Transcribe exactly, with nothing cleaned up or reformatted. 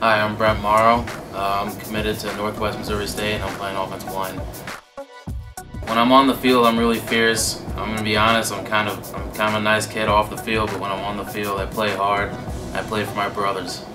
Hi, I'm Brent Morrow. Uh, I'm committed to Northwest Missouri State and I'm playing offensive line. When I'm on the field, I'm really fierce. I'm gonna be honest, I'm kind of I'm kind of a nice kid off the field, but when I'm on the field, I play hard. I play for my brothers.